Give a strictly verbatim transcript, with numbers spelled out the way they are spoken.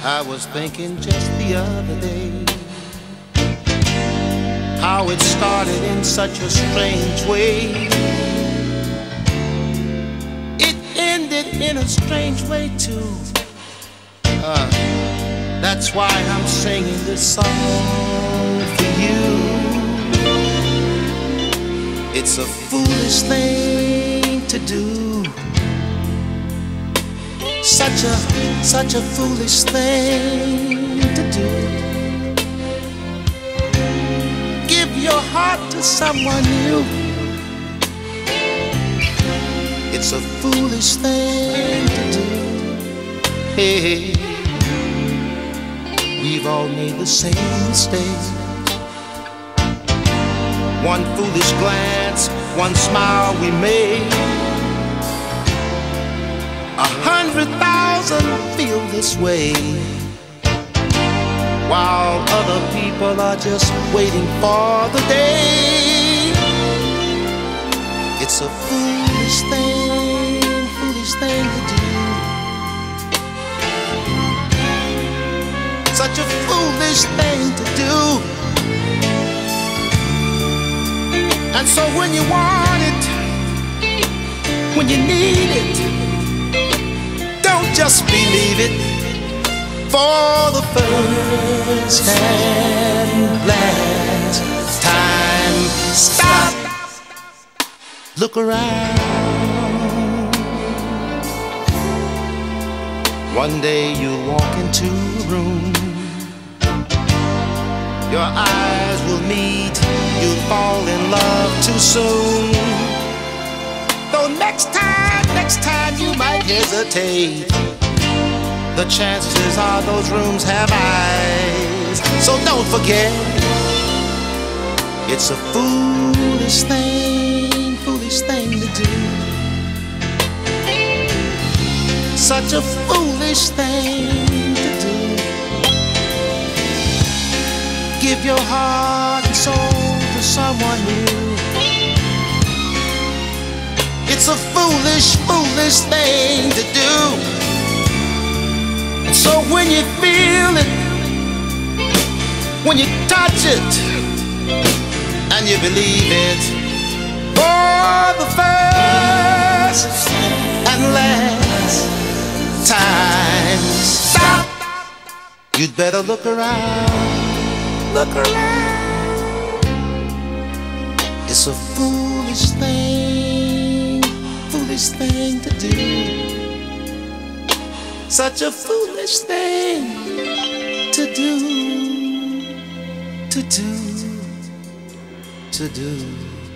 I was thinking just the other day how it started in such a strange way. It ended in a strange way too. Uh, that's why I'm singing this song for you. It's a foolish thing to do. Such a, such a foolish thing to do. Give your heart to someone new. It's a foolish thing to do. Hey, we've all made the same mistake. One foolish glance, one smile we made. A hundred thousand feel this way, while other people are just waiting for the day. It's a foolish thing, foolish thing to do. Such a foolish thing to do. And so when you want it, when you need it, don't just believe it for the first and last time. Stop, look around. One day you'll walk into a room, your eyes will meet, you'll fall in love too soon. Though next time, next time you might hesitate, the chances are those rooms have eyes. So don't forget, it's a foolish thing, foolish thing to do. Such a foolish thing to do. Give your heart and soul to someone new. It's a foolish, foolish thing to do. So when you feel it, when you touch it, and you believe it, for the first and last time, stop. You'd better look around, look around. It's a foolish thing, foolish thing to do. Such a foolish thing to do, to do, to do.